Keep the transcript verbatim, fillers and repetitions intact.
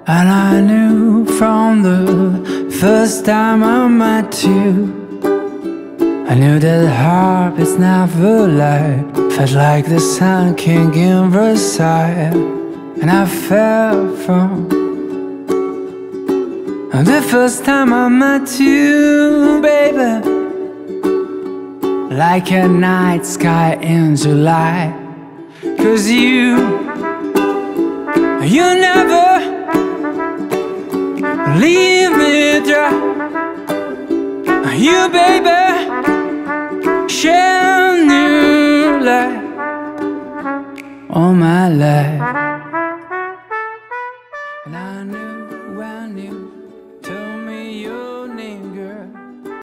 And I knew from the first time I met you, I knew that heart is never lied. Felt like the sun king in Versailles. And I fell from the first time I met you, baby, like a night sky in July. 'Cause you, you never leave me dry. You, baby, share new light all my life.